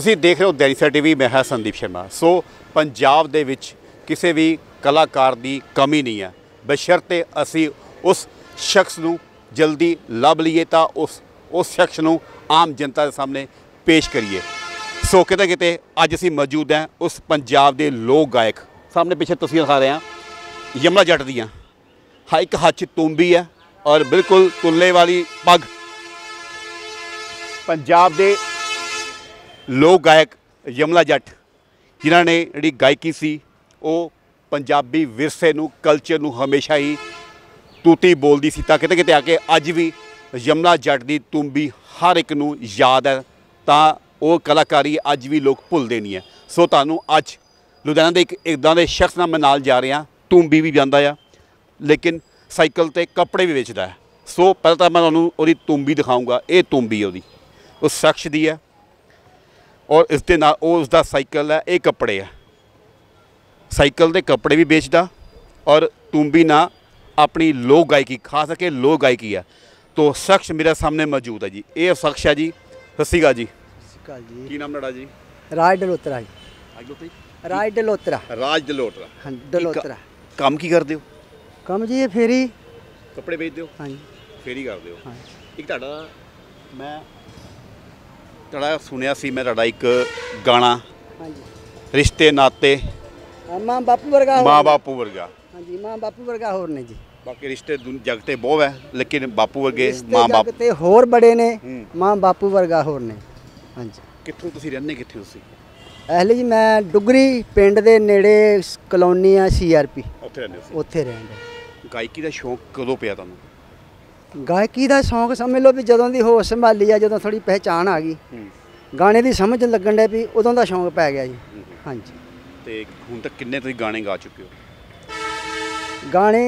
ਤੁਸੀਂ ਦੇਖ ਰਹੇ ਹੋ ਦੈਨਿਕ ਟੀਵੀ। ਮੈਂ ਹਾਂ ਸੰਦੀਪ ਸ਼ਰਮਾ। ਸੋ ਪੰਜਾਬ ਦੇ ਵਿੱਚ ਕਿਸੇ ਵੀ ਕਲਾਕਾਰ ਦੀ ਕਮੀ ਨਹੀਂ ਹੈ, ਬਸ਼ਰਤੇ ਅਸੀਂ ਉਸ ਸ਼ਖਸ ਨੂੰ ਜਲਦੀ ਲੱਭ ਲਈਏ ਤਾਂ ਉਸ ਸ਼ਖਸ ਨੂੰ ਆਮ ਜਨਤਾ ਦੇ ਸਾਹਮਣੇ ਪੇਸ਼ ਕਰੀਏ। ਸੋ ਕਿਤੇ ਅੱਜ ਅਸੀਂ ਮੌਜੂਦ ਹਾਂ ਉਸ ਪੰਜਾਬ ਦੇ ਲੋਕ ਗਾਇਕ ਸਾਹਮਣੇ ਪਿੱਛੇ ਤੁਸੀਂ ਦਿਖਾ ਰਹੇ ਹਾਂ ਯਮਲਾ ਜੱਟ ਦੀਆਂ। ਹਾਂ, ਇੱਕ ਹੱਥ 'ਚ ਤੂੰਬੀ ਹੈ ਔਰ ਬਿਲਕੁਲ ਤੁੱਲੇ ਵਾਲੀ ਪੱਗ। ਪੰਜਾਬ ਦੇ ਲੋਕ ਗਾਇਕ ਯਮਲਾ ਜੱਟ ਜਿਨ੍ਹਾਂ ਨੇ ਜਿਹੜੀ ਗਾਇਕੀ ਸੀ ਉਹ ਪੰਜਾਬੀ ਵਿਰਸੇ ਨੂੰ, ਕਲਚਰ ਨੂੰ ਹਮੇਸ਼ਾ ਹੀ ਤੂਤੀ ਬੋਲਦੀ ਸੀ। ਤਾਂ ਕਿਤੇ ਆ ਕੇ ਅੱਜ ਵੀ ਯਮਲਾ ਜੱਟ ਦੀ ਤੂੰਬੀ ਹਰ ਇੱਕ ਨੂੰ ਯਾਦ ਹੈ, ਤਾਂ ਉਹ ਕਲਾਕਾਰੀ ਅੱਜ ਵੀ ਲੋਕ ਭੁੱਲਦੇ ਨਹੀਂ ਹੈ। ਸੋ ਤੁਹਾਨੂੰ ਅੱਜ ਲੁਧਿਆਣਾ ਦੇ ਇੱਕ ਇੱਦਾਂ ਦੇ ਸ਼ਖਸ ਨਾਲ ਮੈਂ ਨਾਲ ਜਾ ਰਿਹਾ। ਤੂੰਬੀ ਵੀ ਜਾਂਦਾ ਆ, ਲੇਕਿਨ ਸਾਈਕਲ 'ਤੇ ਕੱਪੜੇ ਵੀ ਵੇਚਦਾ ਹੈ। ਸੋ ਪਹਿਲਾਂ ਤਾਂ ਮੈਂ ਤੁਹਾਨੂੰ ਉਹਦੀ ਤੂੰਬੀ ਦਿਖਾਊਂਗਾ। ਇਹ ਤੂੰਬੀ ਉਹਦੀ ਉਸ ਸ਼ਖਸ ਦੀ ਹੈ ਔਰ ਇਸ ਦੇ ਨਾਲ ਉਹ ਉਸਦਾ ਸਾਈਕਲ ਹੈ, ਇਹ ਕੱਪੜੇ ਹੈ। ਸਾਈਕਲ ਦੇ ਕੱਪੜੇ ਵੀ ਵੇਚਦਾ ਔਰ ਤੂੰਬੀ ਨਾਲ ਆਪਣੀ ਲੋਕ ਗਾਇਕੀ, ਖਾਸ ਕਰਕੇ ਲੋਕ ਗਾਇਕੀ ਹੈ। तो शख्स मेरे सामने मौजूद है जी। ये शख्स है जी। सत श्री अकाल जी। जी की नाम लड़ा जी? राज डलोत्रा जी। राज डलोत्रा। राज डलोत्रा। हाँ डलोत्रा। काम की करते हो? काम जी ये फेरी कपड़े बेचते हो? हाँ जी फेरी करते हो। हाँ। एक तुहाडा मैं तुहाडा सुनिया सी, मैं तुहाडा एक गाना हाँ जी रिश्ते नाते माँ बापू वर्गा। माँ बापू वर्गा। हाँ जी माँ बापू वर्गा होर ने जी। बाकी रिश्ते जग ते बहुत है, लेकिन बापू वर्गे माँ बाप ते होर बड़े ने, माँ बापू वर्गा होर ने। हाँ जी। कित्थों तुसीं रहंदे कित्थे तुसीं? एहले जी मैं डुगरी पिंड दे नेड़े कलोनी आ CRP उत्थे रहंदे सी। उत्थे रहंदे। गायकी दा शौक कदों पिया तुहानूं? गायकी दा शौक समझ लो भी जदों दी होश संभाली आ, जदों थोड़ी पहचान आ गई, गाने दी समझ लगन डे भी उदों दा शौक पै गया जी। हाँ जी। ते हुण तक किन्ने तुसीं गाने गा चुके हो? गाने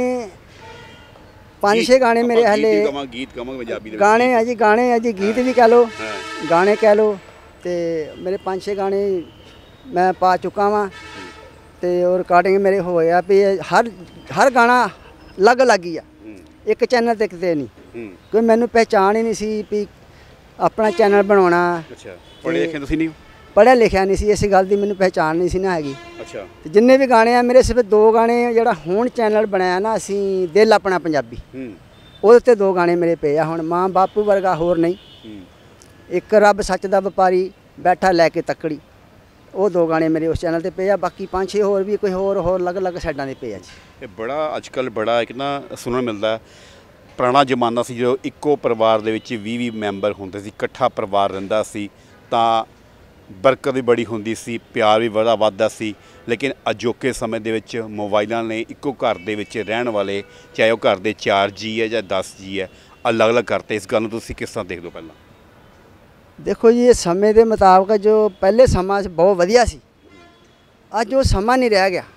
5-6 गाने मेरे हले गीत कमांगे पंजाबी गाने है जी, गाने है जी, गीत भी कह लो, गाने कह लो। तो मेरे 5-6 गाने मैं पा चुका वहाँ तो रिकॉर्डिंग मेरे होया भी हर गाना अलग अलग ही आ, एक चैनल तक ते नहीं, कोई मैनू पहचान ही नहीं सी भी अपना चैनल बनाना। अच्छा, पढ़े लिखे तुसीं नहीं? पढ़िया लिखिया नहीं सी, इस गल की मैनू पहचान नहीं सी ना हैगी। अच्छा। ते जिन्ने भी गाने आ मेरे सिर्फ 2 गाने जिहड़ा हुण चैनल बनाया ना असीं दिल अपना पंजाबी, ਉਹਦੇ ਤੇ 2 गाने मेरे पे आ। हुण माँ बापू वर्गा होर नहीं, एक रब सच दा व्यापारी बैठा लैके तकड़ी, वो 2 गाने मेरे उस चैनल ते पे आ। बाकी 5-6 होर भी कोई होर अलग अलग साइडां दे पे आ जी। ਇਹ ਬੜਾ ਅੱਜਕੱਲ ਬੜਾ ਇੱਕ ਨਾ ਸੁਣਨ ਮਿਲਦਾ। ਪੁਰਾਣਾ ਜ਼ਮਾਨਾ ਸੀ ਜਦੋਂ ਇੱਕੋ ਪਰਿਵਾਰ ਦੇ ਵਿੱਚ 20 ਮੈਂਬਰ ਹੁੰਦੇ ਸੀ, ਇਕੱਠਾ ਪਰਿਵਾਰ ਰਹਿੰਦਾ ਸੀ ਤਾਂ ਬਰਕਤ ਵੀ ਬੜੀ ਹੁੰਦੀ ਸੀ, ਪਿਆਰ ਵੀ ਬੜਾ ਵੱਧਦਾ ਸੀ। ਲੇਕਿਨ ਅਜੋਕੇ ਸਮੇਂ ਦੇ ਵਿੱਚ ਮੋਬਾਈਲਾਂ ਨੇ ਇੱਕੋ ਘਰ ਦੇ ਵਿੱਚ ਰਹਿਣ ਵਾਲੇ, ਚਾਹੇ ਉਹ ਘਰ ਦੇ 4 ਜੀ ਹੈ ਜਾਂ 10 ਜੀ ਹੈ, ਅਲੱਗ ਅਲੱਗ ਕਰਤੇ। ਇਸ ਗੱਲ ਨੂੰ ਤੁਸੀਂ ਕਿਸ ਤਰ੍ਹਾਂ ਦੇਖਦੇ ਹੋ? ਪਹਿਲਾਂ देखो जी, ये समय के मुताबिक जो पहले समा बहुत वधिया सी, अज वो समा नहीं रह गया।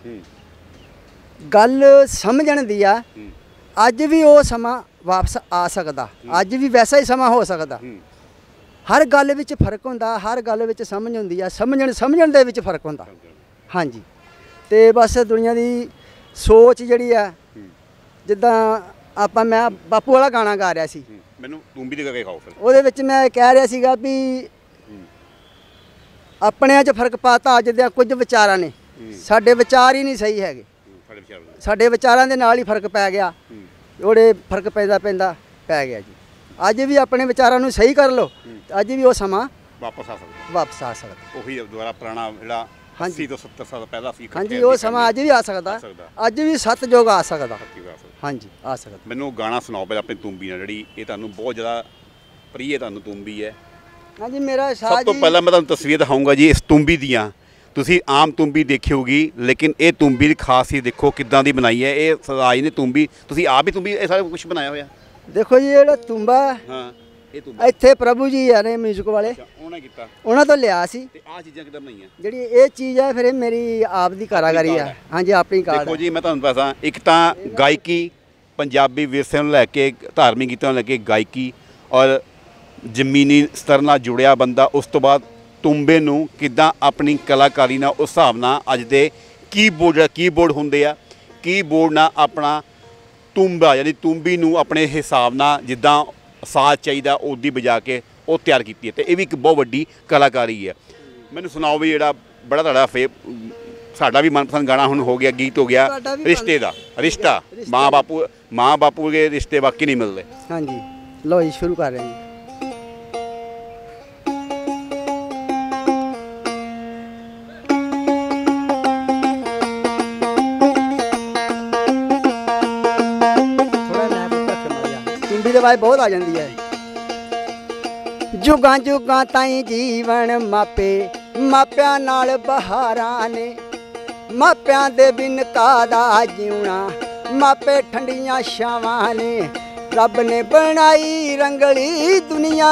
गल समझण दी आ, अज भी वो समा वापस आ सकता, अज भी वैसा ही समा हो सकता। हर गल विच फर्क होंदा, हर गल विच समझ होंदी आ, समझण दे विच फर्क होंदा। हाँ जी। तो बस दुनिया की सोच जिहड़ी आ, जिद्दां आपां मैं बापू वाला गाना गा रहा सी, ਮੈਨੂੰ ਤੂੰਬੀ ਦੇ ਕੇ ਖਾਓ ਫਿਰ। ਉਹਦੇ ਵਿੱਚ ਮੈਂ ਕਹਿ ਰਿਹਾ ਸੀਗਾ ਵੀ ਆਪਣਿਆਂ 'ਚ ਫਰਕ ਪਾਤਾ ਅੱਜ ਦੇ ਕੁਝ ਵਿਚਾਰਾਂ ਨੇ, ਸਾਡੇ ਵਿਚਾਰ ਹੀ ਨਹੀਂ ਸਹੀ ਹੈਗੇ, ਸਾਡੇ ਵਿਚਾਰਾਂ ਦੇ ਨਾਲ ਹੀ ਫਰਕ ਪੈ ਗਿਆ। ਉਹਦੇ ਫਰਕ ਪੈਂਦਾ ਪੈ ਗਿਆ ਜੀ। ਅੱਜ ਵੀ ਆਪਣੇ ਵਿਚਾਰਾਂ ਨੂੰ ਸਹੀ ਕਰ ਲਓ, ਅੱਜ ਵੀ ਉਹ ਸਮਾਂ ਵਾਪਸ ਆ ਸਕਦਾ। ਉਹੀ ਦੁਬਾਰਾ ਪੁਰਾਣਾ ਜਿਹੜਾ 80 ਤੋਂ 70 ਸਾਲ ਪਹਿਲਾਂ ਸੀ। ਹਾਂਜੀ, ਉਹ ਸਮਾਂ ਅੱਜ ਵੀ ਆ ਸਕਦਾ, ਅੱਜ ਵੀ ਸਤਜੁਗ ਆ ਸਕਦਾ। ਹਾਂਜੀ, ਆ ਸਕਦਾ। ਮੈਨੂੰ ਗਾਣਾ ਸੁਣਾਓ ਪਹਿਲਾਂ ਆਪਣੀ ਤੂੰਬੀ ਨਾਲ, ਜਿਹੜੀ ਇਹ ਤੁਹਾਨੂੰ ਬਹੁਤ ਜ਼ਿਆਦਾ ਪ੍ਰਿय ਤੁਹਾਨੂੰ ਤੂੰਬੀ ਹੈ। ਹਾਂਜੀ, ਮੇਰਾ ਸਭ ਤੋਂ ਪਹਿਲਾਂ ਮੈਂ ਤੁਹਾਨੂੰ ਤਸਵੀਰ ਦਿਖਾਊਂਗਾ ਜੀ ਇਸ ਤੂੰਬੀ ਦੀਆਂ। ਤੁਸੀਂ ਆਮ ਤੂੰਬੀ ਦੇਖੀ ਹੋਊਗੀ, ਲੇਕਿਨ ਇਹ ਤੂੰਬੀ ਦੀ ਖਾਸੀਅਤ ਦੇਖੋ ਕਿੱਦਾਂ ਦੀ ਬਣਾਈ ਹੈ। ਇਹ ਸਰਾਜ ਨੇ ਤੂੰਬੀ, ਤੁਸੀਂ ਆਪ ਹੀ ਤੂੰਬੀ ਇਹ ਸਾਰਾ ਕੁਝ ਬਣਾਇਆ ਹੋਇਆ? ਦੇਖੋ ਜੀ, ਜਿਹੜਾ ਤੂੰਬਾ ਹਾਂ, ਇਹ ਤੂੰਬਾ ਇੱਥੇ ਪ੍ਰਭੂ ਜੀ ਆ ਨੇ ਮਿਊਜ਼ਿਕ ਵਾਲੇ, ਉਹਨਾਂ ਕੀਤਾ, ਉਹਨਾਂ ਤੋਂ ਲਿਆ ਸੀ। ਤੇ ਆਹ ਚੀਜ਼ਾਂ ਕਿੱਦਾਂ ਬਣਾਈਆਂ? ਜਿਹੜੀ ਇਹ ਚੀਜ਼ ਹੈ ਫਿਰ ਇਹ ਮੇਰੀ ਆਪ ਦੀ ਕਾਰਾਗਰੀ ਆ। ਹਾਂਜੀ, ਆਪਣੀ ਕਾਰ। ਦੇਖੋ ਜੀ, ਮੈਂ ਤੁਹਾਨੂੰ ਦੱਸਾਂ, ਇੱਕ ਤਾਂ ਗਾਇਕੀ, ਪੰਜਾਬੀ ਵਿਰਸੇ ਨੂੰ ਲੈ ਕੇ, ਧਾਰਮਿਕ ਗੀਤਾਂ ਨੂੰ ਲੈ ਕੇ ਗਾਇਕੀ ਔਰ ਜ਼ਮੀਨੀ ਸਤਰ ਨਾਲ ਜੁੜਿਆ ਬੰਦਾ, ਉਸ ਤੋਂ ਬਾਅਦ ਤੂੰਬੇ ਨੂੰ ਕਿੱਦਾਂ ਆਪਣੀ ਕਲਾਕਾਰੀ ਨਾਲ ਉਸ ਹਿਸਾਬ ਨਾਲ ਅੱਜ ਦੇ ਕੀਬੋਰਡ ਹੁੰਦੇ ਆ, ਕੀਬੋਰਡ ਨਾਲ ਆਪਣਾ ਤੂੰਬਾ ਯਾਨੀ ਤੂੰਬੀ ਨੂੰ ਆਪਣੇ ਹਿਸਾਬ ਨਾਲ ਜਿੱਦਾਂ ਸਾਜ਼ ਚਾਹੀਦਾ ਉੱਦੀ ਵਜਾ ਕੇ ਉਹ ਤਿਆਰ ਕੀਤੀ ਹੈ। ਤੇ ਇਹ ਵੀ ਇੱਕ ਬਹੁਤ ਵੱਡੀ ਕਲਾਕਾਰੀ ਹੈ। ਮੈਨੂੰ ਸੁਣਾਓ ਵੀ ਜਿਹੜਾ ਬੜਾ ਤੁਹਾਡਾ ਸਾਡਾ ਵੀ ਮਨਪਸੰਦ ਗਾਣਾ ਹੁਣ ਹੋ ਗਿਆ, ਗੀਤ ਹੋ ਗਿਆ ਤੁਹਾਡਾ ਵੀ ਰਿਸ਼ਤੇ ਦਾ। ਰਿਸ਼ਤਾ ਮਾਂ ਬਾਪੂ ਦੇ ਰਿਸ਼ਤੇ ਬਾਕੀ ਨਹੀਂ ਮਿਲਦੇ। ਹਾਂਜੀ ਲਓ ਜੀ ਸ਼ੁਰੂ ਕਰ ਰਹੇ ਜੀ। ਦੀ ਆਵਾਜ਼ ਬਹੁਤ ਆ ਜਾਂਦੀ ਹੈ। ਜੁਗਾਂ ਜੁਗਾਂ ਤਾਈਂ ਜੀਵਨ ਮਾਪਿਆਂ ਨਾਲ ਬਹਾਰਾਂ ਨੇ, ਮਾਪਿਆਂ ਦੇ ਬਿਨ ਕਾਹਦਾ ਜਿਉਣਾ, ਮਾਪੇ ਠੰਡੀਆਂ ਛਾਵਾਂ ਨੇ। ਰੱਬ ਨੇ ਬਣਾਈ ਰੰਗਲੀ ਦੁਨੀਆ,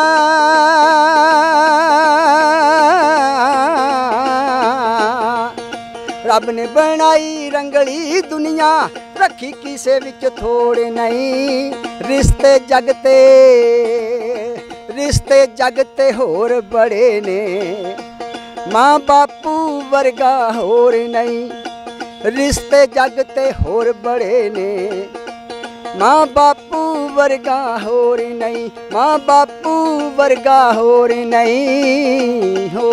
ਰੱਬ ਨੇ ਬਣਾਈ ਰੰਗਲੀ ਦੁਨੀਆ, ਰੱਖੀ ਕਿਸੇ ਵਿੱਚ ਥੋੜ ਨਹੀਂ। ਰਿਸ਼ਤੇ ਜਗ ਤੇ ਹੋਰ ਬੜੇ ਨੇ, ਮਾਂ ਬਾਪੂ ਵਰਗਾ ਹੋਰ ਨਹੀਂ। ਰਿਸ਼ਤੇ ਜਗ ਤੇ ਹੋਰ ਬੜੇ ਨੇ, ਮਾਂ ਬਾਪੂ ਵਰਗਾ ਹੋਰ ਨਹੀਂ, ਮਾਂ ਬਾਪੂ ਵਰਗਾ ਹੋਰ ਨਹੀਂ ਹੋ।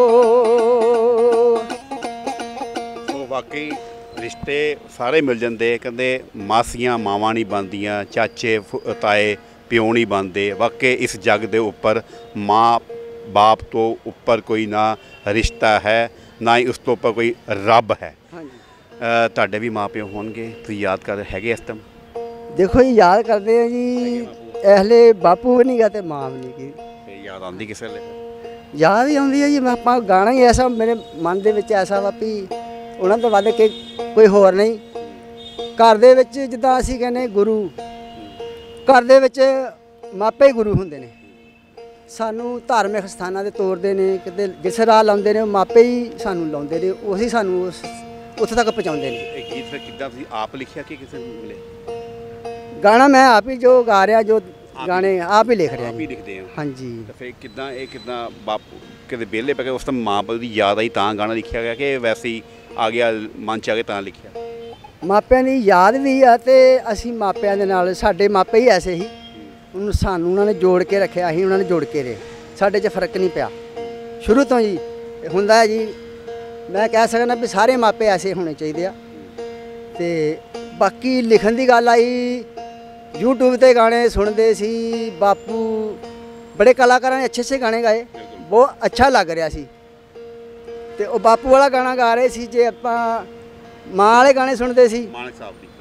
ਬਾਕੀ ਰਿਸ਼ਤੇ ਸਾਰੇ ਮਿਲ ਜਾਂਦੇ, ਕਹਿੰਦੇ ਮਾਸੀਆਂ ਮਾਵਾਂ ਨਹੀਂ ਬਣਦੀਆਂ, ਚਾਚੇ ਤਾਏ ਪਿਓ ਨਹੀਂ ਬਣਦੇ। ਵਾਕਈ ਇਸ ਜੱਗ ਦੇ ਉੱਪਰ ਮਾਂ ਬਾਪ ਤੋਂ ਉੱਪਰ ਕੋਈ ਨਾ ਰਿਸ਼ਤਾ ਹੈ, ਨਾ ਹੀ ਉਸ ਤੋਂ ਉੱਪਰ ਕੋਈ ਰੱਬ ਹੈ। ਤੁਹਾਡੇ ਵੀ ਮਾਂ ਪਿਓ ਹੋਣਗੇ, ਤੁਸੀਂ ਯਾਦ ਕਰ ਹੈਗੇ ਇਸ ਟਾਈਮ? ਦੇਖੋ ਜੀ ਯਾਦ ਕਰਦੇ ਆ ਜੀ, ਇਹਲੇ ਬਾਪੂ ਵੀ ਨਹੀਂ ਗਾ ਤੇ ਮਾਂ ਵੀ ਨਹੀਂ ਗੀ। ਯਾਦ ਆਉਂਦੀ ਕਿਸੇ ਵੇਲੇ? ਯਾਦ ਹੀ ਆਉਂਦੀ ਹੈ ਜੀ। ਆਪਾਂ ਗਾਣਾ ਹੀ ਐਸਾ ਮੇਰੇ ਮਨ ਦੇ ਵਿੱਚ ਐਸਾ ਵਾ ਵੀ ਉਹਨਾਂ ਤੋਂ ਵੱਧ ਕੇ ਕੋਈ ਹੋਰ ਨਹੀਂ। ਘਰ ਦੇ ਵਿੱਚ ਜਿੱਦਾਂ ਅਸੀਂ ਕਹਿੰਦੇ ਗੁਰੂ, ਘਰ ਦੇ ਵਿੱਚ ਮਾਪੇ ਹੀ ਗੁਰੂ ਹੁੰਦੇ ਨੇ। ਸਾਨੂੰ ਧਾਰਮਿਕ ਸਥਾਨਾਂ 'ਤੇ ਤੋਰਦੇ ਨੇ, ਕਿਤੇ ਜਿਸ ਰਾਹ ਲਾਉਂਦੇ ਨੇ ਉਹ ਮਾਪੇ ਹੀ ਸਾਨੂੰ ਲਾਉਂਦੇ ਨੇ, ਉਹੀ ਸਾਨੂੰ ਉੱਥੇ ਤੱਕ ਪਹੁੰਚਾਉਂਦੇ ਨੇ। ਇਹ ਗੀਤ ਫਿਰ ਕਿੱਦਾਂ ਤੁਸੀਂ ਆਪ ਲਿਖਿਆ ਕਿ ਕਿਸੇ ਨੂੰ ਮਿਲੇ? ਗਾਣਾ ਮੈਂ ਆਪ ਹੀ ਜੋ ਗਾ ਰਿਹਾ, ਜੋ ਗਾਣੇ ਆਪ ਹੀ ਲਿਖ ਰਿਹਾ ਆਪ ਹੀ ਲਿਖਦੇ ਹਾਂ। ਹਾਂਜੀ। ਤਾਂ ਫਿਰ ਕਿੱਦਾਂ ਬਾਪੂ ਕਿਤੇ ਵਿਹਲੇ ਪੈ ਕੇ ਉਸ ਟਾਈਮ ਮਾਂ ਬਾਪ ਦੀ ਯਾਦ ਆਈ ਤਾਂ ਗਾਣਾ ਲਿਖਿਆ ਗਿਆ ਕਿ ਵੈਸੇ ਹੀ ਆ ਗਿਆ ਮਨ 'ਚ ਆ ਕੇ ਤਾਂ ਲਿਖਿਆ? ਮਾਪਿਆਂ ਦੀ ਯਾਦ ਵੀ ਆ ਤੇ ਅਸੀਂ ਮਾਪਿਆਂ ਦੇ ਨਾਲ, ਸਾਡੇ ਮਾਪੇ ਹੀ ਐਸੇ ਹੀ, ਉਹਨੂੰ ਸਾਨੂੰ ਉਹਨਾਂ ਨੇ ਜੋੜ ਕੇ ਰੱਖਿਆ, ਅਸੀਂ ਉਹਨਾਂ ਨੇ ਜੋੜ ਕੇ ਰਹੇ। ਸਾਡੇ 'ਚ ਫਰਕ ਨਹੀਂ ਪਿਆ ਸ਼ੁਰੂ ਤੋਂ ਜੀ। ਹੁੰਦਾ ਹੈ ਜੀ, ਮੈਂ ਕਹਿ ਸਕਦਾ ਵੀ ਸਾਰੇ ਮਾਪੇ ਐਸੇ ਹੋਣੇ ਚਾਹੀਦੇ ਆ। ਤੇ ਬਾਕੀ ਲਿਖਣ ਦੀ ਗੱਲ ਆਈ, YouTube 'ਤੇ ਗਾਣੇ ਸੁਣਦੇ ਸੀ। ਬਾਪੂ ਬੜੇ ਕਲਾਕਾਰਾਂ ਨੇ ਅੱਛੇ ਗਾਣੇ ਗਾਏ, ਬਹੁਤ ਅੱਛਾ ਲੱਗ ਰਿਹਾ ਸੀ। ਤੇ ਉਹ ਬਾਪੂ ਵਾਲਾ ਗਾਣਾ ਗਾ ਰਹੇ ਸੀ। ਜੇ ਆਪਾਂ ਮਾਂ ਵਾਲੇ ਗਾਣੇ ਸੁਣਦੇ ਸੀ, ਮਾਨਕ ਸਾਹਿਬ ਦੀ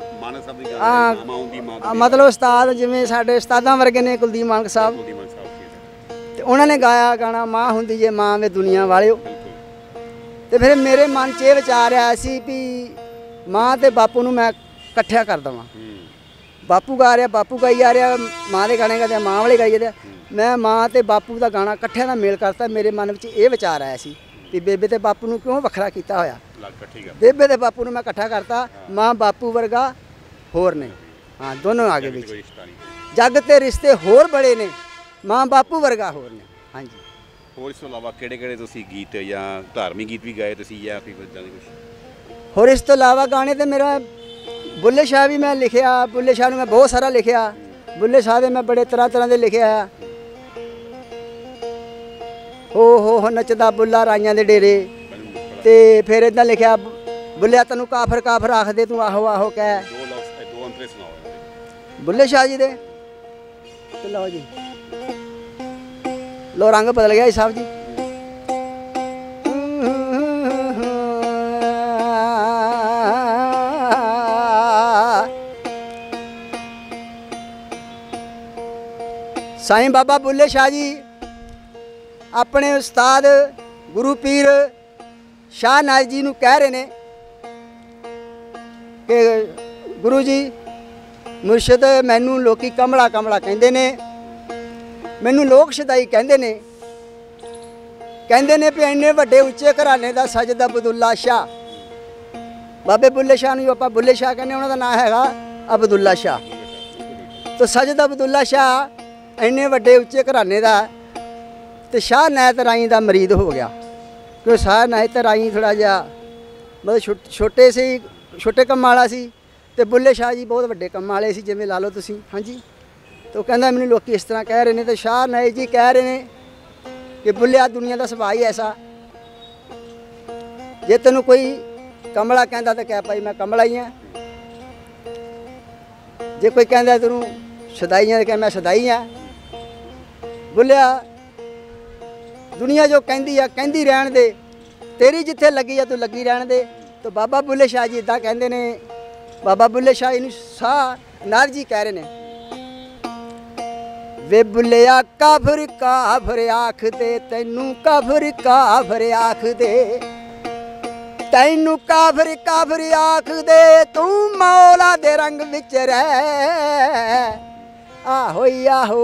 ਮਤਲਬ ਉਸਤਾਦ, ਜਿਵੇਂ ਸਾਡੇ ਉਸਤਾਦਾਂ ਵਰਗੇ ਨੇ ਕੁਲਦੀਪ ਮਾਨਕ ਸਾਹਿਬ, ਤੇ ਉਹਨਾਂ ਨੇ ਗਾਇਆ ਗਾਣਾ ਮਾਂ ਹੁੰਦੀ ਜੇ ਮਾਂ ਵੇ ਦੁਨੀਆ ਵਾਲਿਓ। ਤੇ ਫਿਰ ਮੇਰੇ ਮਨ 'ਚ ਇਹ ਵਿਚਾਰ ਆਇਆ ਸੀ ਵੀ ਮਾਂ ਤੇ ਬਾਪੂ ਨੂੰ ਮੈਂ ਇਕੱਠਿਆ ਕਰ ਦੇਵਾਂ। ਬਾਪੂ ਗਾ ਰਿਹਾ, ਬਾਪੂ ਗਾਈ ਜਾ ਰਿਹਾ, ਮਾਂ ਦੇ ਗਾਣੇ ਗਾਉਂਦੇ ਮਾਂ ਵਾਲੇ ਗਾਈ ਜਾਂਦੇ। ਮੈਂ ਮਾਂ ਤੇ ਬਾਪੂ ਦਾ ਗਾਣਾ ਇਕੱਠਿਆਂ ਦਾ ਮੇਲ ਕਰਤਾ। ਮੇਰੇ ਮਨ ਵਿੱਚ ਇਹ ਵਿਚਾਰ ਆਇਆ ਸੀ ਵੀ ਬੇਬੇ ਤੇ ਬਾਪੂ ਨੂੰ ਕਿਉਂ ਵੱਖਰਾ ਕੀਤਾ ਹੋਇਆ। ਬੇਬੇ ਤੇ ਬਾਪੂ ਨੂੰ ਮੈਂ ਇਕੱਠਾ ਕਰਤਾ। ਮਾਂ ਬਾਪੂ ਵਰਗਾ ਹੋਰ ਨਹੀਂ, ਹਾਂ ਦੋਨੋਂ ਆਗੇ ਵਿੱਚ। ਜੱਗ ਤੇ ਰਿਸ਼ਤੇ ਹੋਰ ਬੜੇ ਨੇ, ਮਾਂ ਬਾਪੂ ਵਰਗਾ ਹੋਰ ਨੇ। ਹਾਂਜੀ। ਹੋਰ ਇਸ ਤੋਂ ਇਲਾਵਾ ਕਿਹੜੇ ਤੁਸੀਂ ਗੀਤ ਜਾਂ ਧਾਰਮਿਕ ਗੀਤ ਵੀ ਗਾਏ ਤੁਸੀਂ ਜਾਂ ਕੋਈ ਇੱਦਾਂ ਦੀ ਕੁਛ? ਹੋਰ ਇਸ ਤੋਂ ਇਲਾਵਾ ਗਾਣੇ ਤੇ ਮੇਰਾ ਬੁੱਲੇ ਸ਼ਾਹ ਵੀ ਮੈਂ ਲਿਖਿਆ। ਬੁੱਲੇ ਸ਼ਾਹ ਨੂੰ ਮੈਂ ਬਹੁਤ ਸਾਰਾ ਲਿਖਿਆ। ਬੁੱਲੇ ਸ਼ਾਹ ਦੇ ਮੈਂ ਬੜੇ ਤਰ੍ਹਾਂ ਦੇ ਲਿਖਿਆ। ਹੋ ਨੱਚਦਾ ਬੁੱਲਾ ਰਾਈਆਂ ਦੇ ਡੇਰੇ। ਤੇ ਫਿਰ ਇੱਦਾਂ ਲਿਖਿਆ, ਬੁੱਲਿਆ ਤੈਨੂੰ ਕਾਫਰ ਆਖਦੇ ਤੂੰ ਆਹੋ ਆਹੋ ਕਹਿ। ਦੋ ਅੰਤਰੇ ਸੁਣਾਓ ਬੁੱਲੇ ਸ਼ਾਹ ਜੀ ਦੇ। ਤੇ ਲਓ ਜੀ, ਲੋ ਰੰਗ ਬਦਲ ਗਿਆ ਜੀ ਸਾਹਿਬ ਜੀ। ਸਾਈਂ ਬਾਬਾ ਬੁੱਲੇ ਸ਼ਾਹ ਜੀ ਆਪਣੇ ਉਸਤਾਦ ਗੁਰੂ ਪੀਰ ਸ਼ਾਹ ਨਾਜ਼ ਜੀ ਨੂੰ ਕਹਿ ਰਹੇ ਨੇ ਕਿ ਗੁਰੂ ਜੀ ਮੁਰਸ਼ਿਦ, ਮੈਨੂੰ ਲੋਕੀ ਕਮਲਾ ਕਹਿੰਦੇ ਨੇ, ਮੈਨੂੰ ਲੋਕ ਸ਼ਦਾਈ ਕਹਿੰਦੇ ਨੇ ਵੀ ਇੰਨੇ ਵੱਡੇ ਉੱਚੇ ਘਰਾਣੇ ਦਾ ਸਜਦ ਅਬਦੁੱਲਾ ਸ਼ਾਹ। ਬਾਬੇ ਬੁੱਲੇ ਸ਼ਾਹ ਨੂੰ ਆਪਾਂ ਬੁੱਲੇ ਸ਼ਾਹ ਕਹਿੰਦੇ, ਉਹਨਾਂ ਦਾ ਨਾਮ ਹੈਗਾ ਅਬਦੁੱਲਾ ਸ਼ਾਹ। ਤਾਂ ਸਜਦ ਅਬਦੁੱਲਾ ਸ਼ਾਹ ਇੰਨੇ ਵੱਡੇ ਉੱਚੇ ਘਰਾਣੇ ਦਾ, ਤੇ ਸ਼ਾਹ ਨਾਇਤ ਰਾਈ ਦਾ ਮਰੀਦ ਹੋ ਗਿਆ। ਕਿਉਂ ਸ਼ਾਹ ਨਾਇਤ ਰਾਈ ਥੋੜ੍ਹਾ ਜਿਹਾ ਮਤਲਬ ਛੋਟੇ ਕੰਮ ਵਾਲਾ ਸੀ, ਤੇ ਬੁੱਲੇ ਸ਼ਾਹ ਜੀ ਬਹੁਤ ਵੱਡੇ ਕੰਮ ਵਾਲੇ ਸੀ, ਜਿਵੇਂ ਲਾ ਲਓ ਤੁਸੀਂ। ਹਾਂਜੀ। ਤਾਂ ਉਹ ਕਹਿੰਦਾ ਮੈਨੂੰ ਲੋਕੀ ਇਸ ਤਰ੍ਹਾਂ ਕਹਿ ਰਹੇ ਨੇ, ਤੇ ਸ਼ਾਹ ਨਾਇਤ ਜੀ ਕਹਿ ਰਹੇ ਨੇ ਕਿ ਬੁੱਲਿਆ ਦੁਨੀਆ ਦਾ ਸੁਭਾਅ ਹੀ ਐਸਾ ਜੇ ਤੈਨੂੰ ਕੋਈ ਕਮਲਾ ਕਹਿੰਦਾ ਤਾਂ ਕਹਿ ਭਾਈ ਮੈਂ ਕਮਲਾ ਹੀ ਹਾਂ। ਜੇ ਕੋਈ ਕਹਿੰਦਾ ਤੈਨੂੰ ਸਦਾਈ ਆ ਤਾਂ ਕਹਿ ਮੈਂ ਸਦਾਈ ਆ। ਬੁੱਲਿਆ ਦੁਨੀਆ ਜੋ ਕਹਿੰਦੀ ਆ ਕਹਿੰਦੀ ਰਹਿਣ ਦੇ, ਤੇਰੀ ਜਿੱਥੇ ਲੱਗੀ ਆ ਤੂੰ ਲੱਗੀ ਰਹਿਣ ਦੇ। ਤਾਂ ਬਾਬਾ ਬੁੱਲੇ ਸ਼ਾਹ ਜੀ ਇੱਦਾਂ ਕਹਿੰਦੇ ਨੇ। ਬਾਬਾ ਬੁੱਲੇ ਸ਼ਾਹ ਇਹਨੂੰ ਸ਼ਾਹ ਨਾਰ ਜੀ ਕਹਿ ਰਹੇ ਨੇ, ਵੇ ਬੁੱਲਿਆ ਕਾਫਰ ਕਾਫਰ ਆਖਦੇ ਤੈਨੂੰ, ਕਾਫਰ ਕਾਫਰ ਆਖਦੇ ਤੈਨੂੰ, ਕਾਫਰ ਕਾਫਰ ਆਖਦੇ ਤੂੰ ਮੌਲਾ ਦੇ ਰੰਗ ਵਿੱਚ ਰਹਿ। ਆਹੋ ਆਹੋ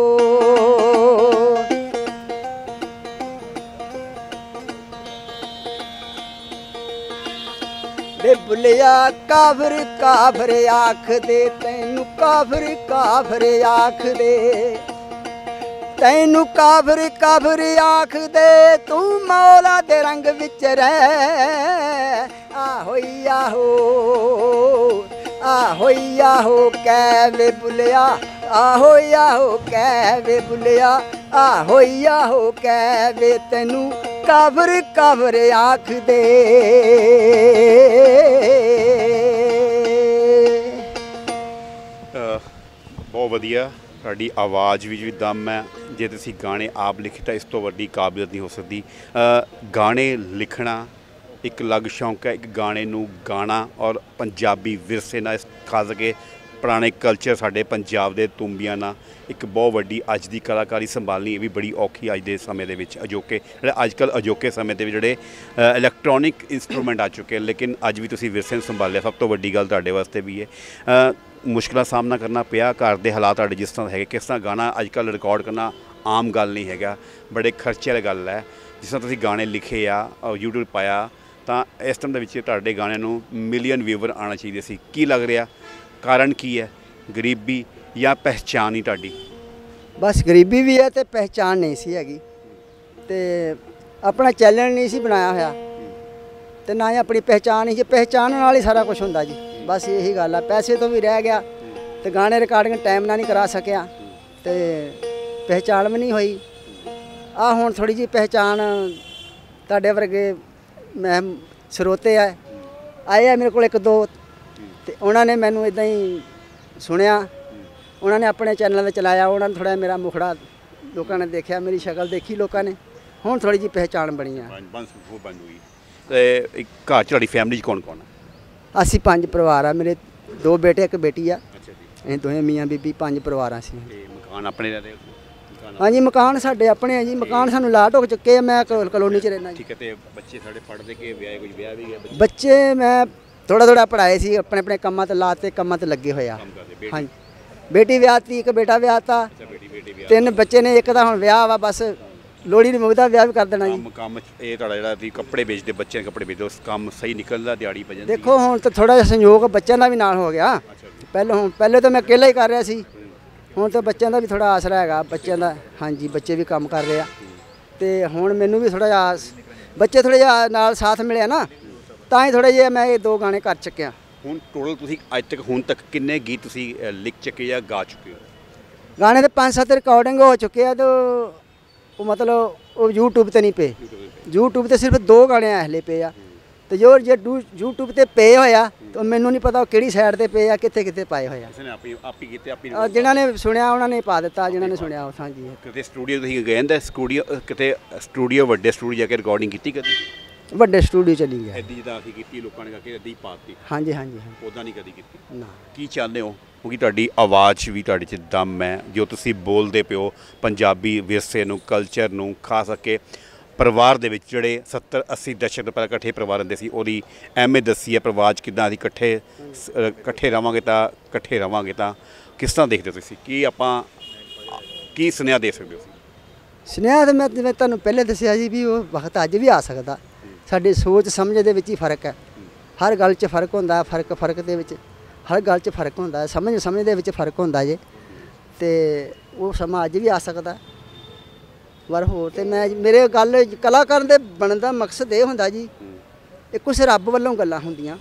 ਵੇ ਬੁੱਲਿਆ ਕਾਫਰ ਕਾਫਰ ਆਖਦੇ ਤੈਨੂੰ, ਕਾਫਰ ਕਾਫਰ ਆਖਦੇ ਤੈਨੂੰ, ਕਾਫਰ ਕਾਫਰ ਆਖਦੇ ਤੂੰ ਮੌਲਾ ਦੇ ਰੰਗ ਵਿੱਚ ਰਹਿ। ਆਹੋ ਆਹੋ ਆਹੋ ਆਹੋ ਕਹਿ ਵੇ ਬੁੱਲਿਆ, ਆਹੋ ਆਹੋ ਕਹਿ ਵੇ ਬੁੱਲਿਆ, ਆਹੋ ਆਹੋ ਕਹਿ ਵੇ ਤੈਨੂੰ ਕਾਫਰ ਕਾਫਰ ਆਖਦੇ। ਬਹੁਤ ਵਧੀਆ, ਤੁਹਾਡੀ ਆਵਾਜ਼ ਵਿੱਚ ਵੀ ਦਮ ਹੈ। ਜੇ ਤੁਸੀਂ ਗਾਣੇ ਆਪ ਲਿਖੇ ਤਾਂ ਇਸ ਤੋਂ ਵੱਡੀ ਕਾਬਲੀਅਤ ਨਹੀਂ ਹੋ ਸਕਦੀ। ਗਾਣੇ ਲਿਖਣਾ ਇੱਕ ਅਲੱਗ ਸ਼ੌਂਕ ਹੈ, ਇੱਕ ਗਾਣੇ ਨੂੰ ਗਾਣਾ ਔਰ ਪੰਜਾਬੀ ਵਿਰਸੇ ਨਾਲ, ਖਾਸ ਕਰਕੇ ਪੁਰਾਣੇ ਕਲਚਰ ਸਾਡੇ ਪੰਜਾਬ ਦੇ ਤੁੰਬੀਆਂ ਨਾਲ ਇੱਕ ਬਹੁਤ ਵੱਡੀ ਅੱਜ ਦੀ ਕਲਾਕਾਰੀ ਸੰਭਾਲਣੀ ਇਹ ਵੀ ਬੜੀ ਔਖੀ ਅੱਜ ਦੇ ਸਮੇਂ ਦੇ ਵਿੱਚ। ਅਜੋਕੇ ਜਿਹੜੇ ਅੱਜ ਕੱਲ੍ਹ ਅਜੋਕੇ ਸਮੇਂ ਦੇ ਵਿੱਚ ਜਿਹੜੇ ਇਲੈਕਟ੍ਰੋਨਿਕ ਇੰਸਟਰੂਮੈਂਟ ਆ ਚੁੱਕੇ, ਲੇਕਿਨ ਅੱਜ ਵੀ ਤੁਸੀਂ ਵਿਰਸੇ ਨੂੰ ਸੰਭਾਲਿਆ, ਸਭ ਤੋਂ ਵੱਡੀ ਗੱਲ ਤੁਹਾਡੇ ਵਾਸਤੇ ਵੀ ਹੈ। ਮੁਸ਼ਕਿਲਾਂ ਸਾਹਮਣਾ ਕਰਨਾ ਪਿਆ, ਘਰ ਦੇ ਹਾਲਾਤ ਤੁਹਾਡੇ ਜਿਸ ਤਰ੍ਹਾਂ ਹੈਗੇ, ਕਿਸ ਤਰ੍ਹਾਂ ਗਾਣਾ ਅੱਜ ਕੱਲ੍ਹ ਰਿਕਾਰਡ ਕਰਨਾ ਆਮ ਗੱਲ ਨਹੀਂ ਹੈਗਾ, ਬੜੇ ਖਰਚੇ ਵਾਲੀ ਗੱਲ ਹੈ। ਜਿਸ ਤਰ੍ਹਾਂ ਤੁਸੀਂ ਗਾਣੇ ਲਿਖੇ ਆ ਔਰ YouTube ਪਾਇਆ, ਤਾਂ ਇਸ ਟਾਈਮ ਦੇ ਵਿੱਚ ਤੁਹਾਡੇ ਗਾਣਿਆਂ ਨੂੰ ਮਿਲੀਅਨ ਵਿਊਵਰ ਆਉਣਾ ਚਾਹੀਦੇ ਸੀ। ਕੀ ਲੱਗ ਰਿਹਾ ਕਾਰਨ ਕੀ ਹੈ? ਗਰੀਬੀ ਜਾਂ ਪਹਿਚਾਣ ਹੀ ਤੁਹਾਡੀ? ਬਸ ਗਰੀਬੀ ਵੀ ਹੈ ਤੇ ਪਹਿਚਾਣ ਨਹੀਂ ਸੀ ਹੈਗੀ, ਤੇ ਆਪਣਾ ਚੈਨਲ ਨਹੀਂ ਸੀ ਬਣਾਇਆ ਹੋਇਆ, ਤੇ ਨਾ ਹੀ ਆਪਣੀ ਪਹਿਚਾਣ ਹੀ। ਪਹਿਚਾਣ ਨਾਲ ਹੀ ਸਾਰਾ ਕੁਝ ਹੁੰਦਾ ਜੀ, ਬਸ ਇਹੀ ਗੱਲ ਆ। ਪੈਸੇ ਤੋਂ ਵੀ ਰਹਿ ਗਿਆ, ਤੇ ਗਾਣੇ ਰਿਕਾਰਡਿੰਗ ਟਾਈਮ ਨਾਲ ਨਹੀਂ ਕਰਾ ਸਕਿਆ, ਤੇ ਪਹਿਚਾਣ ਵੀ ਨਹੀਂ ਹੋਈ। ਆ ਹੁਣ ਥੋੜ੍ਹੀ ਜਿਹੀ ਪਹਿਚਾਣ, ਤੁਹਾਡੇ ਵਰਗੇ ਮੈਂ ਸਰੋਤੇ ਆਏ ਆ ਮੇਰੇ ਕੋਲ ਇੱਕ ਦੋ, ਤੇ ਉਹਨਾਂ ਨੇ ਮੈਨੂੰ ਇਦਾਂ ਹੀ ਸੁਣਿਆ, ਉਹਨਾਂ ਨੇ ਆਪਣੇ ਚੈਨਲਾਂ 'ਤੇ ਚਲਾਇਆ, ਉਹਨਾਂ ਨੇ ਥੋੜ੍ਹਾ ਮੇਰਾ ਮੁਖੜਾ ਲੋਕਾਂ ਨੇ ਦੇਖਿਆ, ਮੇਰੀ ਸ਼ਕਲ ਦੇਖੀ ਲੋਕਾਂ ਨੇ, ਹੁਣ ਥੋੜ੍ਹੀ ਜਿਹੀ ਪਹਿਚਾਣ ਬਣੀ ਆ। ਤੇ ਇੱਕ ਘਰ 'ਚ ਤੁਹਾਡੀ ਫੈਮਿਲੀ 'ਚ ਕੌਣ ਕੌਣ ਹੈ? ਅਸੀਂ 5 ਪਰਿਵਾਰ ਆ, ਮੇਰੇ 2 ਬੇਟੇ 1 ਬੇਟੀ ਆ। ਅੱਛਾ ਜੀ। ਅਸੀਂ ਦੋਵੇਂ ਮੀਆਂ ਬੀਬੀ 5 ਪਰਿਵਾਰ ਆ ਅਸੀਂ। ਤੇ ਮਕਾਨ ਆਪਣੇ ਰਹਿੰਦੇ? ਹਾਂਜੀ ਮਕਾਨ ਸਾਡੇ ਆਪਣੇ ਆ ਜੀ, ਮਕਾਨ ਸਾਨੂੰ ਲਾਟ ਹੋ ਚੁੱਕੇ ਆ, ਮੈਂ ਕਲੋਨੀ 'ਚ ਰਹਿਣਾ ਜੀ। ਠੀਕ ਹੈ। ਤੇ ਬੱਚੇ ਸਾਡੇ ਪੜ੍ਹਦੇ ਕਿ ਵਿਆਹ, ਕੁਝ ਵਿਆਹ ਵੀ ਗਿਆ? ਬੱਚੇ ਮੈਂ ਥੋੜ੍ਹਾ ਪੜ੍ਹਾਏ ਸੀ, ਆਪਣੇ ਆਪਣੇ ਕੰਮਾਂ ਤੇ ਲਾਤੇ, ਕੰਮਾਂ ਤੇ ਲੱਗੇ ਹੋਏ ਆ। ਹਾਂਜੀ ਬੇਟੀ ਵਿਆਹਤੀ, ਇੱਕ ਬੇਟਾ ਵਿਆਹਤਾ, 3 ਬੱਚੇ ਨੇ, ਇੱਕ ਦਾ ਹੁਣ ਵਿਆਹ ਵਾ, ਬਸ ਲੋਹੜੀ ਨੂੰ ਮੁਕਦਾ ਵਿਆਹ ਵੀ ਕਰ ਦੇਣਾ ਜੀ। ਕੰਮ ਇਹ ਤੁਹਾਡਾ ਜਿਹੜਾ ਤੁਸੀਂ ਕੱਪੜੇ ਵੇਚਦੇ, ਬੱਚਿਆਂ ਦੇ ਕੱਪੜੇ ਵੇਚਦੇ, ਉਸ ਕੰਮ ਸਹੀ ਨਿਕਲਦਾ, ਦਿਹਾੜੀ ਪੈ ਜਾਂਦੀ? ਦੇਖੋ ਹੁਣ ਤਾਂ ਥੋੜਾ ਜਿਹਾ ਸੰਯੋਗ ਬੱਚਿਆਂ ਦਾ ਵੀ ਨਾਲ ਹੋ ਗਿਆ। ਪਹਿਲੇ ਤਾਂ ਮੈਂ ਇਕੱਲਾ ਹੀ ਕਰ ਰਿਹਾ ਸੀ, ਹੁਣ ਤਾਂ ਬੱਚਿਆਂ ਦਾ ਵੀ ਥੋੜਾ ਆਸਰਾ ਹੈਗਾ, ਬੱਚਿਆਂ ਦਾ। ਹਾਂਜੀ ਬੱਚੇ ਵੀ ਕੰਮ ਕਰ ਰਹੇ ਆ, ਤੇ ਹੁਣ ਮੈਨੂੰ ਵੀ ਥੋੜਾ ਜਿਹਾ ਬੱਚੇ ਥੋੜਾ ਜਿਹਾ ਨਾਲ ਸਾਥ ਮਿਲਿਆ ਨਾ, ਤਾਂ ਹੀ ਥੋੜਾ ਜਿਹਾ ਮੈਂ ਇਹ 2 ਗਾਣੇ ਕਰ ਚੱਕਿਆ। ਹੁਣ ਟੋਟਲ ਤੁਸੀਂ ਅੱਜ ਤੱਕ ਹੁਣ ਤੱਕ ਕਿੰਨੇ ਗੀਤ ਤੁਸੀਂ ਲਿਖ ਚੁੱਕੇ ਜਾਂ ਗਾ ਚੁੱਕੇ ਹੋ? ਗਾਣੇ ਦੇ 5-7 ਰਿਕਾਰਡਿੰਗ ਹੋ ਚੁੱਕੇ ਆ, ਤੇ ਉਹ ਮਤਲਬ ਉਹ YouTube ਤੇ ਨਹੀਂ ਪਏ। YouTube ਤੇ ਸਿਰਫ 2 ਗਾਣੇ ਹਲੇ ਪਏ ਆ, ਤੇ ਜੋ ਜੇ YouTube ਤੇ ਪਏ ਹੋਇਆ ਤਾਂ ਮੈਨੂੰ ਨਹੀਂ ਪਤਾ ਉਹ ਕਿਹੜੀ ਸਾਈਡ ਤੇ ਪਏ ਆ, ਕਿੱਥੇ ਕਿੱਥੇ ਪਾਏ ਹੋਇਆ। ਆਪੀ ਕੀਤੇ ਜਿਨ੍ਹਾਂ ਨੇ ਸੁਣਿਆ ਉਹਨਾਂ ਨੇ ਪਾ ਦਿੱਤਾ, ਜਿਨ੍ਹਾਂ ਨੇ ਸੁਣਿਆ ਉਹ। ਹਾਂਜੀ ਕਿਤੇ ਸਟੂਡੀਓ ਤੁਸੀਂ ਗਏ ਹੁੰਦੇ ਸਟੂਡੀਓ, ਕਿਤੇ ਸਟੂਡੀਓ ਵੱਡੇ ਸਟੂਡੀਓ ਜਾ ਕੇ ਰਿਕਾਰਡਿੰਗ ਕੀਤੀ ਕਦੀ? ਵੱਡੇ ਸਟੂਡੀਓ ਚਲੀ ਗਿਆ ਇੱਦਾਂ ਜਿੱਦਾਂ ਅਸੀਂ ਕੀਤੀ, ਲੋਕਾਂ ਨੇ ਕਹਾ ਕਿ ਇੱਦਾਂ ਹੀ ਪਾਤੀ? ਹਾਂਜੀ ਹਾਂਜੀ ਉੱਦਾਂ ਨਹੀਂ ਕਦੀ ਕੀਤੀ ਨਾ। ਕੀ ਚਾਹੁੰਦੇ ਹੋ? ਕਿਉਂਕਿ ਤੁਹਾਡੀ ਆਵਾਜ਼ ਵੀ ਤੁਹਾਡੇ 'ਚ ਦਮ ਹੈ, ਜੋ ਤੁਸੀਂ ਬੋਲਦੇ ਪਿਓ ਪੰਜਾਬੀ ਵਿਰਸੇ ਨੂੰ, ਕਲਚਰ ਨੂੰ, ਖਾਸ ਕਰਕੇ ਪਰਿਵਾਰ ਦੇ ਵਿੱਚ ਜਿਹੜੇ 70-80 ਦਸ਼ਕ ਤੋਂ ਪਹਿਲਾਂ ਇਕੱਠੇ ਪਰਿਵਾਰ ਹੁੰਦੇ ਸੀ, ਉਹਦੀ ਅਹਿਮੀਅਤ ਦੱਸੀ ਹੈ। ਪਰਿਵਾਰ 'ਚ ਕਿੱਦਾਂ ਅਸੀਂ ਇਕੱਠੇ ਰਵਾਂਗੇ ਤਾਂ ਕਿਸ ਤਰ੍ਹਾਂ ਦੇਖਦੇ ਹੋ ਤੁਸੀਂ? ਕੀ ਆਪਾਂ ਕੀ ਸੁਨੇਹਾ ਦੇ ਸਕਦੇ ਹੋ? ਸੁਨੇਹਾ ਤਾਂ ਮੈਂ ਜਿਵੇਂ ਤੁਹਾਨੂੰ ਪਹਿਲੇ ਦੱਸਿਆ ਜੀ ਵੀ ਉਹ ਵਕਤ ਅੱਜ ਵੀ ਆ ਸਕਦਾ। ਸਾਡੀ ਸੋਚ ਸਮਝ ਦੇ ਵਿੱਚ ਹੀ ਫਰਕ ਹੈ, ਹਰ ਗੱਲ 'ਚ ਫਰਕ ਹੁੰਦਾ, ਫਰਕ ਦੇ ਵਿੱਚ ਹਰ ਗੱਲ 'ਚ ਫਰਕ ਹੁੰਦਾ, ਸਮਝ ਦੇ ਵਿੱਚ ਫਰਕ ਹੁੰਦਾ ਜੇ, ਤੇ ਉਹ ਸਮਾਂ ਅੱਜ ਵੀ ਆ ਸਕਦਾ। ਪਰ ਹੋਰ ਤੇ ਮੈਂ ਮੇਰੇ ਗੱਲ ਕਲਾਕਾਰ ਦੇ ਬਣਨ ਦਾ ਮਕਸਦ ਇਹ ਹੁੰਦਾ ਜੀ, ਇਹ ਕੁਛ ਰੱਬ ਵੱਲੋਂ ਗੱਲਾਂ ਹੁੰਦੀਆਂ,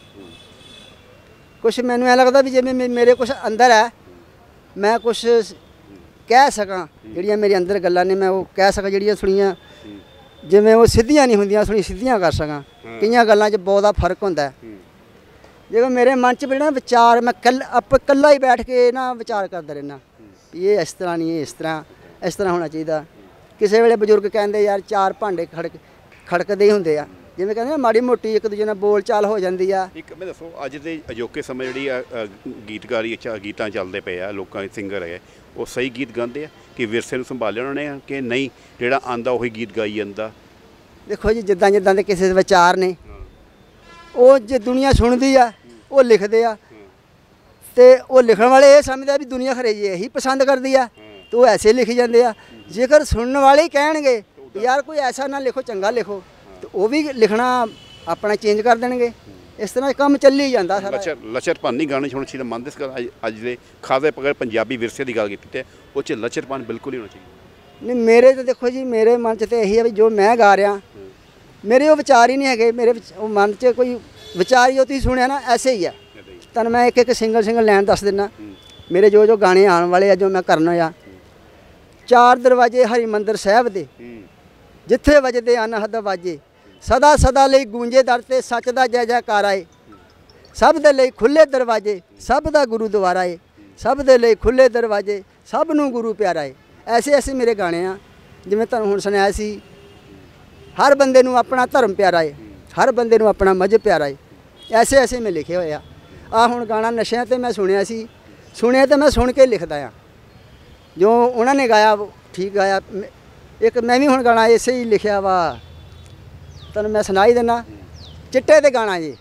ਕੁਛ ਮੈਨੂੰ ਐਂ ਲੱਗਦਾ ਵੀ ਜਿਵੇਂ ਮੇਰੇ ਕੁਛ ਅੰਦਰ ਹੈ, ਮੈਂ ਕੁਛ ਕਹਿ ਸਕਾਂ, ਜਿਹੜੀਆਂ ਮੇਰੇ ਅੰਦਰ ਗੱਲਾਂ ਨੇ ਮੈਂ ਉਹ ਕਹਿ ਸਕਾਂ, ਜਿਹੜੀਆਂ ਸੁਣੀਆਂ ਜਿਵੇਂ ਉਹ ਸਿੱਧੀਆਂ ਨਹੀਂ ਹੁੰਦੀਆਂ ਥੋੜ੍ਹੀ ਸਿੱਧੀਆਂ ਕਰ ਸਕਾਂ। ਕਈਆਂ ਗੱਲਾਂ 'ਚ ਬਹੁਤਾ ਫਰਕ ਹੁੰਦਾ ਹੈ। ਜਿਵੇਂ ਮੇਰੇ ਮਨ 'ਚ ਨਾ ਵਿਚਾਰ ਮੈਂ ਇਕੱਲਾ ਹੀ ਬੈਠ ਕੇ ਨਾ ਵਿਚਾਰ ਕਰਦਾ ਰਹਿਣਾ, ਇਹ ਇਸ ਤਰ੍ਹਾਂ ਨਹੀਂ, ਇਹ ਇਸ ਤਰ੍ਹਾਂ ਹੋਣਾ ਚਾਹੀਦਾ। ਕਿਸੇ ਵੇਲੇ ਬਜ਼ੁਰਗ ਕਹਿੰਦੇ ਯਾਰ 4 ਭਾਂਡੇ ਖੜਕਦੇ ਹੀ ਹੁੰਦੇ ਆ, ਜਿਵੇਂ ਕਹਿੰਦੇ ਨਾ ਮਾੜੀ ਮੋਟੀ ਇੱਕ ਦੂਜੇ ਨਾਲ ਬੋਲ ਚਾਲ ਹੋ ਜਾਂਦੀ ਆ। ਇੱਕ ਮੈਂ ਦੱਸੋ, ਅੱਜ ਦੇ ਅਜੋਕੇ ਸਮੇਂ ਜਿਹੜੀ ਗੀਤਕਾਰੀ ਗੀਤਾਂ ਚੱਲਦੇ ਪਏ ਆ, ਲੋਕਾਂ ਦੇ ਸਿੰਗਰ ਹੈ ਉਹ ਸਹੀ ਗੀਤ ਗਾਉਂਦੇ ਆ ਕਿ ਵਿਰਸੇ ਨੂੰ ਸੰਭਾਲਿਆ ਉਹਨਾਂ ਨੇ ਕਿ ਨਹੀਂ, ਜਿਹੜਾ ਆਂਦਾ ਉਹੀ ਗੀਤ ਗਾਈ ਜਾਂਦਾ? ਦੇਖੋ ਜੀ, ਜਿੱਦਾਂ ਦੇ ਕਿਸੇ ਦੇ ਵਿਚਾਰ ਨੇ ਉਹ ਜੇ ਦੁਨੀਆ ਸੁਣਦੀ ਆ ਉਹ ਲਿਖਦੇ ਆ, ਤੇ ਉਹ ਲਿਖਣ ਵਾਲੇ ਇਹ ਸਮਝਦੇ ਆ ਵੀ ਦੁਨੀਆ ਖਰੇ ਜੀ ਇਹੀ ਪਸੰਦ ਕਰਦੀ ਆ, ਤੇ ਉਹ ਐਸੇ ਲਿਖੀ ਜਾਂਦੇ ਆ। ਜੇਕਰ ਸੁਣਨ ਵਾਲੇ ਹੀ ਕਹਿਣਗੇ ਯਾਰ ਕੋਈ ਐਸਾ ਨਾ ਲਿਖੋ, ਚੰਗਾ ਲਿਖੋ, ਤੇ ਉਹ ਵੀ ਲਿਖਣਾ ਆਪਣਾ ਚੇਂਜ ਕਰ ਦੇਣਗੇ। ਇਸ ਤਰ੍ਹਾਂ ਕੰਮ ਚੱਲੀ ਜਾਂਦਾ ਸਾਰਾ। ਲੱਚਰਪਨ ਨਹੀਂ ਗਾਣੇ ਹੋਣਾ ਚਾਹੀਦਾ, ਮੰਨਦੇ ਇਸ ਗੱਲ? ਅੱਜ ਦੇ ਖਾਸੇ ਪਕੜ ਪੰਜਾਬੀ ਵਿਰਸੇ ਦੀ ਗੱਲ ਕੀਤੀ ਤੇ ਉਹ 'ਚ ਲੱਚਰਪਨ ਬਿਲਕੁਲ ਹੀ ਹੋਣਾ ਚਾਹੀਦਾ। ਨਹੀਂ, ਮੇਰੇ ਤਾਂ ਦੇਖੋ ਜੀ, ਮੇਰੇ ਮਨ 'ਚ ਤਾਂ ਇਹੀ ਹੈ ਵੀ ਜੋ ਮੈਂ ਗਾ ਰਿਹਾ, ਮੇਰੇ ਉਹ ਵਿਚਾਰ ਹੀ ਨਹੀਂ ਹੈਗੇ, ਮੇਰੇ ਉਹ ਮਨ 'ਚ ਕੋਈ ਵਿਚਾਰ ਹੀ ਉਹ ਤੁਸੀਂ ਸੁਣਿਆ ਨਾ ਐਸੇ ਹੀ ਆ। ਤੁਹਾਨੂੰ ਮੈਂ ਇੱਕ ਸਿੰਗਲ ਲਾਈਨ ਦੱਸ ਦਿੰਦਾ। ਮੇਰੇ ਜੋ ਗਾਣੇ ਆਉਣ ਵਾਲੇ ਆ, ਜੋ ਮੈਂ ਕਰਨਾ ਆ, 4 ਦਰਵਾਜ਼ੇ ਹਰਿਮੰਦਰ ਸਾਹਿਬ ਦੇ, ਜਿੱਥੇ ਵੱਜਦੇ ਅਨਹਦ ਵਾਜੇ, ਸਦਾ ਸਦਾ ਲਈ ਗੂੰਜੇ ਦਰ ਤੇ ਸੱਚ ਦਾ ਜੈ ਜੈਕਾਰ ਆਏ, ਸਭ ਦੇ ਲਈ ਖੁੱਲੇ ਦਰਵਾਜ਼ੇ, ਸਭ ਦਾ ਗੁਰੂ ਦੁਆਰਾ ਏ, ਸਭ ਦੇ ਲਈ ਖੁੱਲੇ ਦਰਵਾਜ਼ੇ, ਸਭ ਨੂੰ ਗੁਰੂ ਪਿਆਰਾ ਏ। ਐਸੇ ਮੇਰੇ ਗਾਣੇ ਆ। ਜਿਵੇਂ ਤੁਹਾਨੂੰ ਹੁਣ ਸੁਣਾਇਆ ਸੀ, ਹਰ ਬੰਦੇ ਨੂੰ ਆਪਣਾ ਧਰਮ ਪਿਆਰਾ ਏ, ਹਰ ਬੰਦੇ ਨੂੰ ਆਪਣਾ ਮਜ਼ਹਬ ਪਿਆਰਾ ਏ। ਐਸੇ ਮੈਂ ਲਿਖੇ ਹੋਏ ਆ। ਹੁਣ ਗਾਣਾ ਨਸ਼ਿਆਂ ਤੇ ਮੈਂ ਸੁਣਿਆ ਤੇ ਮੈਂ ਸੁਣ ਕੇ ਲਿਖਦਾ ਆ। ਜੋ ਉਹਨਾਂ ਨੇ ਗਾਇਆ ਠੀਕ ਗਾਇਆ। ਇੱਕ ਮੈਂ ਵੀ ਹੁਣ ਗਾਣਾ ਐਸੇ ਹੀ ਲਿਖਿਆ ਵਾ, ਤੁਹਾਨੂੰ ਮੈਂ ਸੁਣਾਈ ਦਿੰਦਾ। ਚਿੱਟੇ ਤੇ ਗਾਣਾ ਜੀ,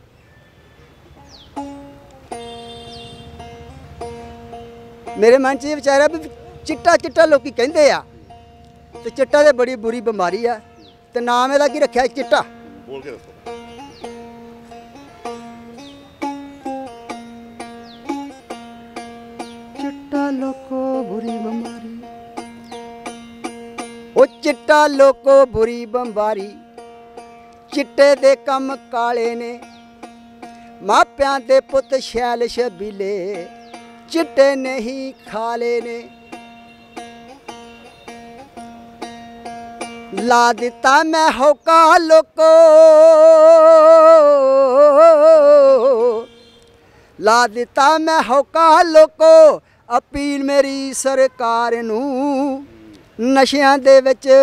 ਮੇਰੇ ਮਨ 'ਚ ਇਹ ਵਿਚਾਰਿਆ ਵੀ ਚਿੱਟਾ ਲੋਕੀ ਕਹਿੰਦੇ ਆ, ਤੇ ਚਿੱਟਾ ਤੇ ਬੜੀ ਬੁਰੀ ਬਿਮਾਰੀ ਆ, ਤੇ ਨਾਮ ਇਹਦਾ ਕੀ ਰੱਖਿਆ? ਚਿੱਟਾ। ਬੋਲ ਕੇ ਦੱਸੋ। ਚਿੱਟਾ ਲੋਕੋ ਬੁਰੀ ਬਿਮਾਰੀ, ਉਹ ਚਿੱਟਾ ਲੋਕੋ ਬੁਰੀ ਬਿਮਾਰੀ, ਚਿੱਟੇ ਦੇ ਕੰਮ ਕਾਲੇ ਨੇ, ਮਾਪਿਆਂ ਦੇ ਪੁੱਤ ਸ਼ੈਲ ਛਬੀਲੇ, ਚਿੱਟੇ ਨਹੀਂ ਖਾਲੇ ਨੇ। ਲਾ ਦਿੱਤਾ ਮੈਂ ਹੋਕਾ ਲੋਕੋ, ਲਾ ਦਿੱਤਾ ਮੈਂ ਹੋਕਾ ਲੋਕੋ, ਅਪੀਲ ਮੇਰੀ ਸਰਕਾਰ ਨੂੰ, ਨਸ਼ਿਆਂ ਦੇ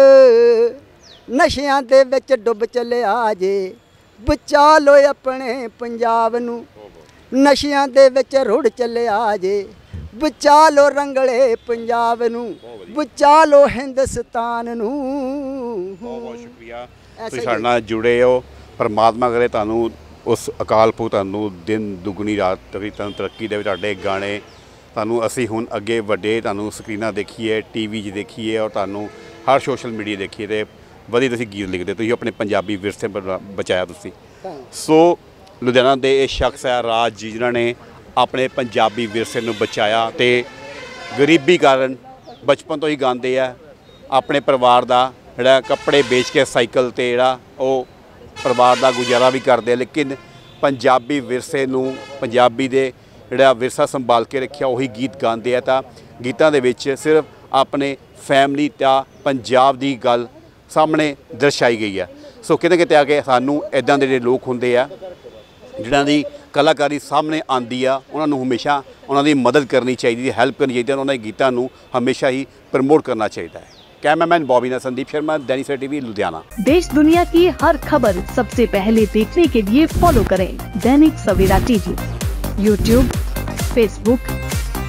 ਵਿੱਚ ਡੁੱਬ ਚੱਲਿਆ ਜੇ, ਬਚਾ ਲੋ ਆਪਣੇ ਪੰਜਾਬ ਨੂੰ। ਨਸ਼ਿਆਂ ਦੇ ਵਿੱਚ ਰੁੜ ਚੱਲਿਆ ਜੇ, ਬਚਾ ਲੋ ਰੰਗਲੇ ਪੰਜਾਬ ਨੂੰ, ਬਚਾ ਲੋ ਹਿੰਦੁਸਤਾਨ ਨੂੰ। ਬਹੁਤ ਸ਼ੁਕਰੀਆ, ਤੁਸੀਂ ਸਾਡੇ ਨਾਲ ਜੁੜੇ ਹੋ। ਪਰਮਾਤਮਾ ਕਰੇ ਤੁਹਾਨੂੰ ਉਸ ਅਕਾਲ ਪੁਰਖ ਤੁਹਾਨੂੰ ਦਿਨ ਦੁਗਣੀ ਰਾਤ ਤਕਰੀਬਨ ਤਰੱਕੀ ਦੇ ਵਿੱਚ। ਤੁਹਾਡੇ ਗਾਣੇ ਤੁਹਾਨੂੰ ਅਸੀਂ ਹੁਣ ਅੱਗੇ ਵੱਡੇ ਤੁਹਾਨੂੰ ਸਕਰੀਨਾਂ ਦੇਖੀਏ, TV 'ਚ ਦੇਖੀਏ, ਔਰ ਤੁਹਾਨੂੰ ਹਰ ਸੋਸ਼ਲ ਮੀਡੀਆ ਦੇਖੀਏ, ਅਤੇ ਵਧੀਆ ਤੁਸੀਂ ਗੀਤ ਲਿਖਦੇ, ਤੁਸੀਂ ਆਪਣੇ ਪੰਜਾਬੀ ਵਿਰਸੇ ਬਚਾਇਆ ਤੁਸੀਂ। ਸੋ ਲੁਧਿਆਣਾ ਦੇ ਇਹ ਸ਼ਖਸ ਹੈ ਰਾਜ ਜੀ, ਜਿਨ੍ਹਾਂ ਨੇ ਆਪਣੇ ਪੰਜਾਬੀ ਵਿਰਸੇ ਨੂੰ ਬਚਾਇਆ, ਅਤੇ ਗਰੀਬੀ ਕਾਰਨ ਬਚਪਨ ਤੋਂ ਹੀ ਗਾਉਂਦੇ ਆ। ਆਪਣੇ ਪਰਿਵਾਰ ਦਾ ਜਿਹੜਾ ਕੱਪੜੇ ਵੇਚ ਕੇ ਸਾਈਕਲ 'ਤੇ ਜਿਹੜਾ ਉਹ ਪਰਿਵਾਰ ਦਾ ਗੁਜ਼ਾਰਾ ਵੀ ਕਰਦੇ, ਲੇਕਿਨ ਪੰਜਾਬੀ ਵਿਰਸੇ ਨੂੰ, ਪੰਜਾਬੀ ਦੇ ਜਿਹੜਾ ਵਿਰਸਾ ਸੰਭਾਲ ਕੇ ਰੱਖਿਆ, ਉਹੀ ਗੀਤ ਗਾਉਂਦੇ ਆ। ਤਾਂ ਗੀਤਾਂ ਦੇ ਵਿੱਚ ਸਿਰਫ ਆਪਣੇ ਫੈਮਿਲੀ ਤਾਂ ਪੰਜਾਬ ਦੀ ਗੱਲ ਸਾਹਮਣੇ ਦਰਸਾਈ ਗਈ ਹੈ। ਸੋ ਕਿਤੇ ਕਿਤੇ ਆ ਕੇ ਸਾਨੂੰ ਇੱਦਾਂ ਦੇ ਜਿਹੜੇ ਲੋਕ ਹੁੰਦੇ ਆ, ਜਿਨ੍ਹਾਂ ਦੀ ਕਲਾਕਾਰੀ ਸਾਹਮਣੇ ਆਉਂਦੀ ਆ, ਉਹਨਾਂ ਨੂੰ ਹਮੇਸ਼ਾ ਉਹਨਾਂ ਦੀ ਮਦਦ ਕਰਨੀ ਚਾਹੀਦੀ ਹੈ, ਹੈਲਪ ਕਰਨੀ ਚਾਹੀਦੀ ਹੈ, ਉਹਨਾਂ ਦੇ ਗੀਤਾਂ ਨੂੰ ਹमेशा ही प्रमोट करना चाहिए है। कैमरामैन बॉबी ने संदीप शर्मा, दैनिक सवेरा टीवी, लुधियाना। देश दुनिया की हर खबर सबसे पहले देखने के लिए फॉलो करें Dainik Savera TV, YouTube, Facebook,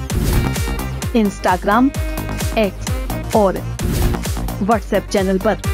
Instagram, X और व्हाट्सएप चैनल पर।